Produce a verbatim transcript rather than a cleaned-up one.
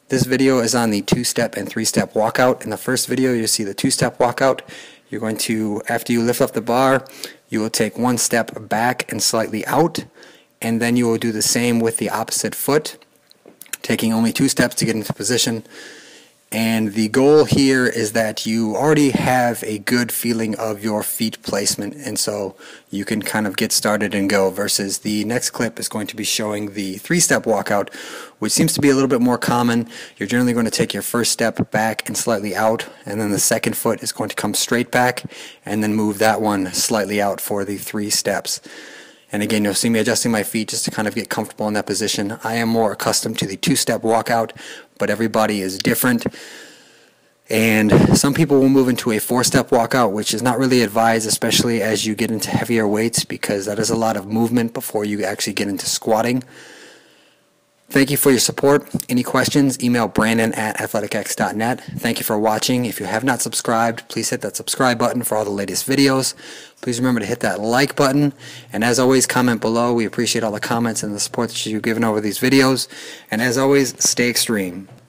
This video is on the two-step and three-step walkout. In the first video, you'll see the two-step walkout. You're going to, after you lift up the bar, you will take one step back and slightly out, and then you will do the same with the opposite foot, taking only two steps to get into position. And the goal here is that you already have a good feeling of your feet placement, and so you can kind of get started and go, versus the next clip is going to be showing the three-step walkout, which seems to be a little bit more common. You're generally going to take your first step back and slightly out, and then the second foot is going to come straight back and then move that one slightly out for the three steps. And again, you'll see me adjusting my feet just to kind of get comfortable in that position. I am more accustomed to the two-step walkout, but everybody is different. And some people will move into a four-step walkout, which is not really advised, especially as you get into heavier weights, because that is a lot of movement before you actually get into squatting. Thank you for your support. Any questions, email Brandon at athletic x dot net. Thank you for watching. If you have not subscribed, please hit that subscribe button for all the latest videos. Please remember to hit that like button. And as always, comment below. We appreciate all the comments and the support that you've given over these videos. And as always, stay extreme.